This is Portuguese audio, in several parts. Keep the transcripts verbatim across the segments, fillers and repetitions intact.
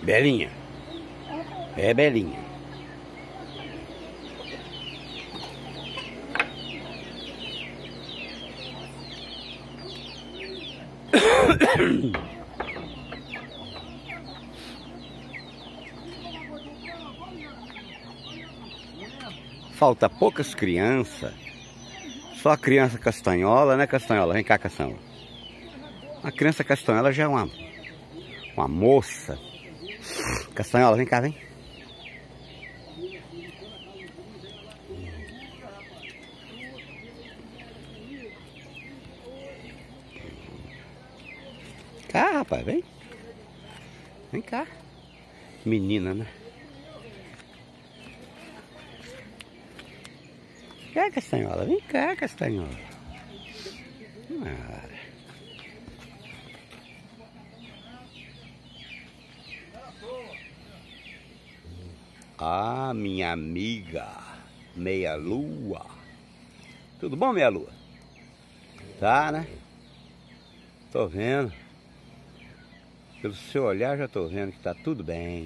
Belinha. É Belinha. Falta poucas crianças. Só a criança castanhola, né, Castanhola? Vem cá, Castanhola. A criança castanhola já é uma, uma moça. Castanhola, vem cá, vem. Cá, rapaz, vem. Vem cá. Menina, né? Vem cá, Castanhola. Vem cá, Castanhola. Ah. Ah, minha amiga Meia Lua. Tudo bom, Meia Lua? Tá, né? Tô vendo. Pelo seu olhar já tô vendo que tá tudo bem.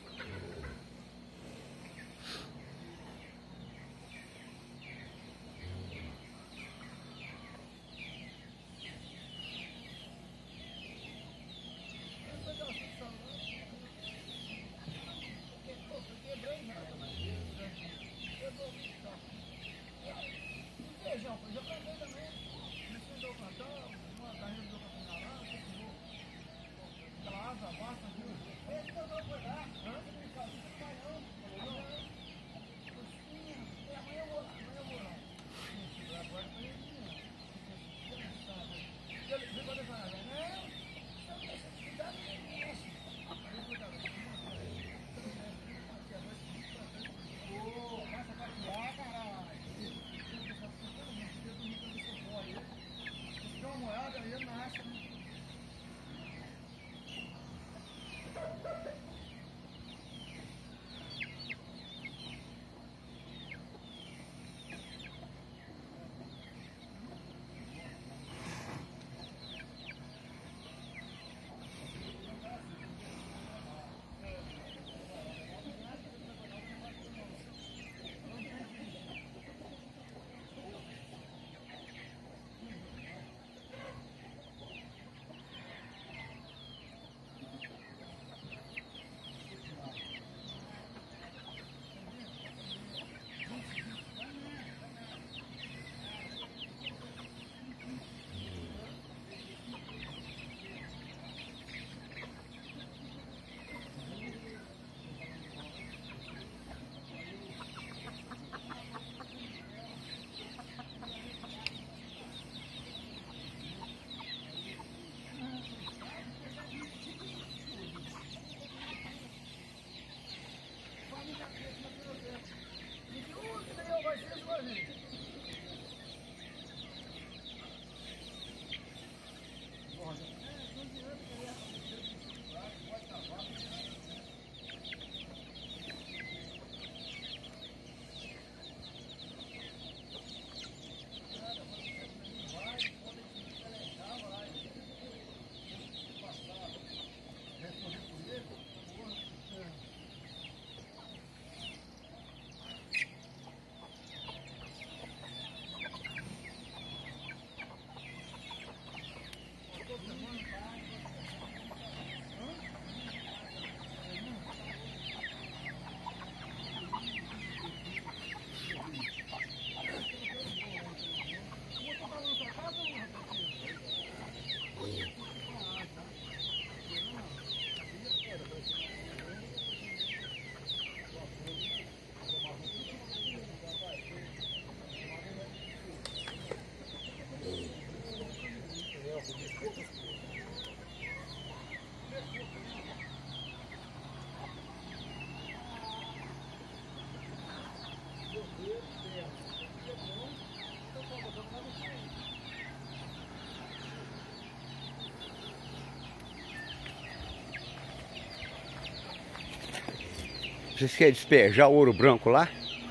Vocês querem despejar o ouro branco lá?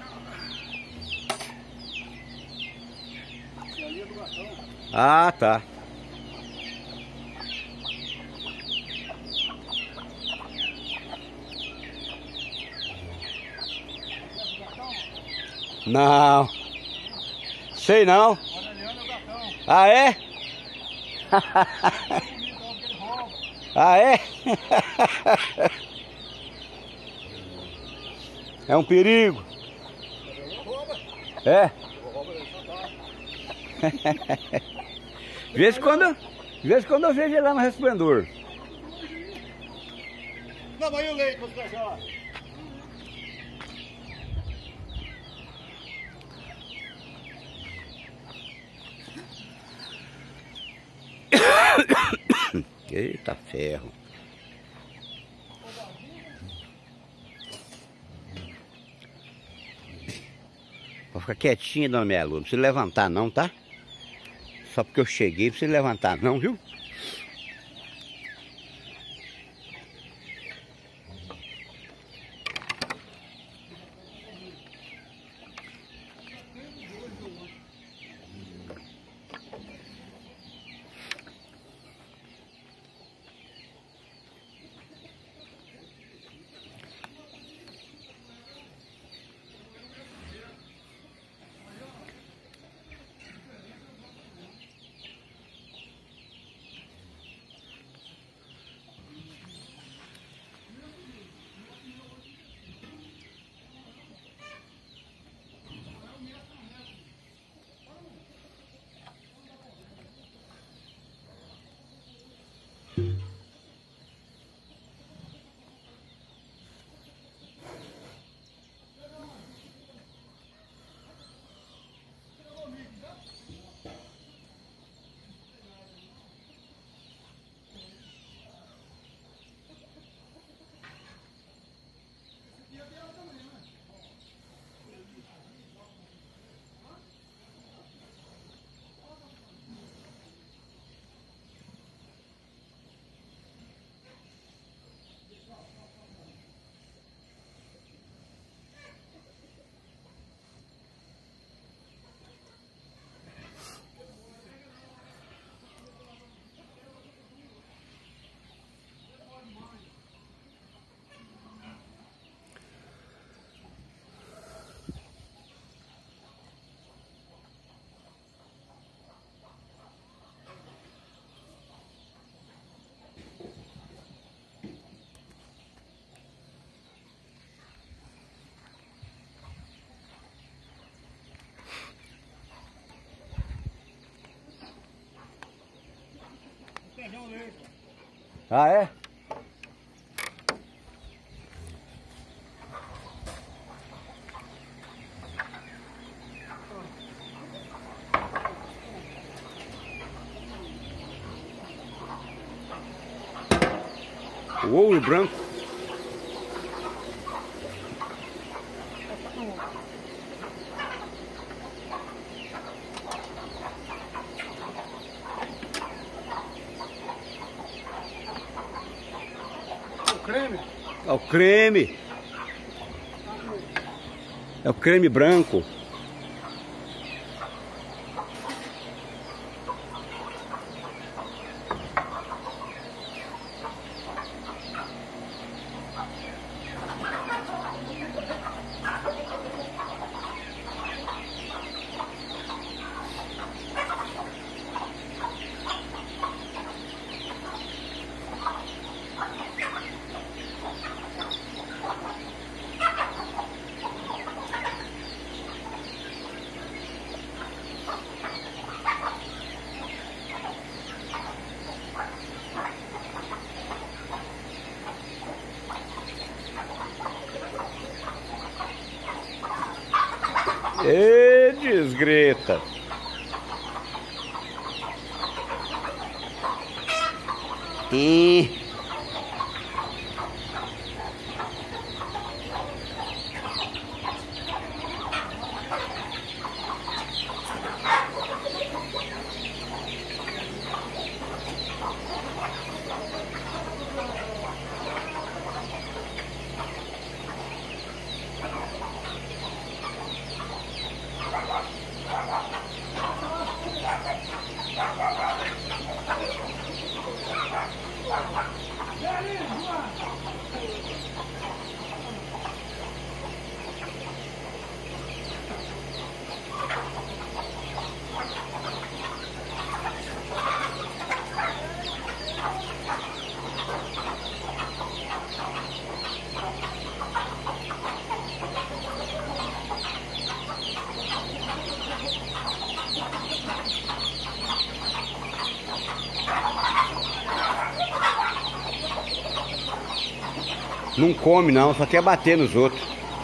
Ah, tá. Não. Sei não. Ah, é? Ah, é? É um perigo. É? De vez em quando, de vez em quando eu vejo ele lá no Resplendor. Não, mas e o leite, você achar? Eita ferro. Vou ficar quietinha, dona Meia Lua. Não precisa levantar não, tá? Só porque eu cheguei, não precisa levantar não, viu? Ah, é? O ouro branco. Creme? É o creme. É o creme branco. Ê, desgreta! Hum. Não come não, só quer bater nos outros.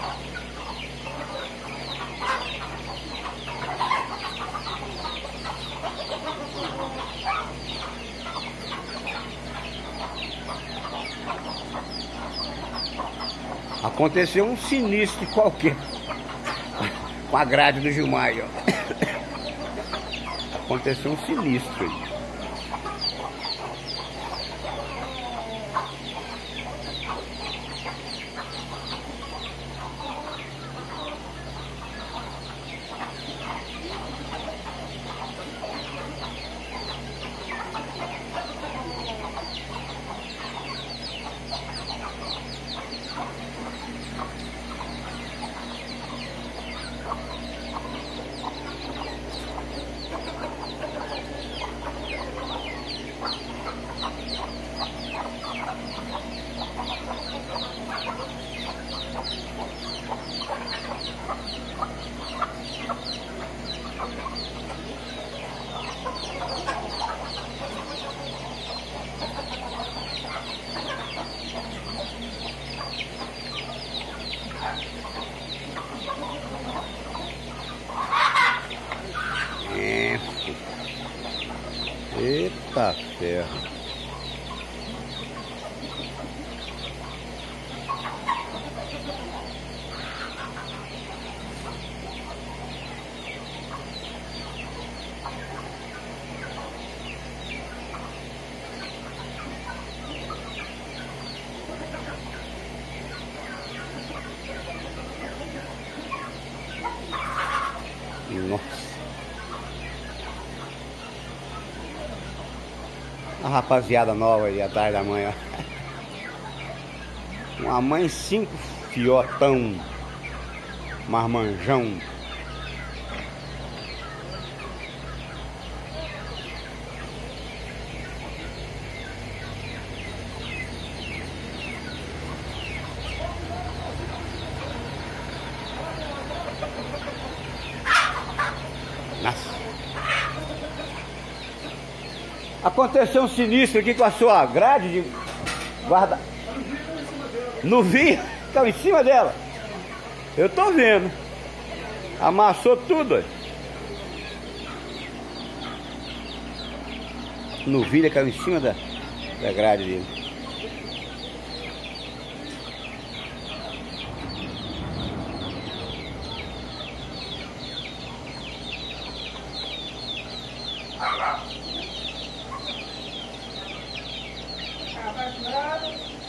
Aconteceu um sinistro qualquer com a grade do Gilmar aí, ó. Aconteceu um sinistro aí. Eita ferro. Nossa. A rapaziada nova aí atrás da mãe, ó. Uma mãe, cinco fiotão, marmanjão. Nossa. Aconteceu um sinistro aqui com a sua grade de guarda. Não vi? Caiu em cima dela. Eu tô vendo. Amassou tudo. Ó. Novilha caiu em cima da, da grade dele. Ah, vai,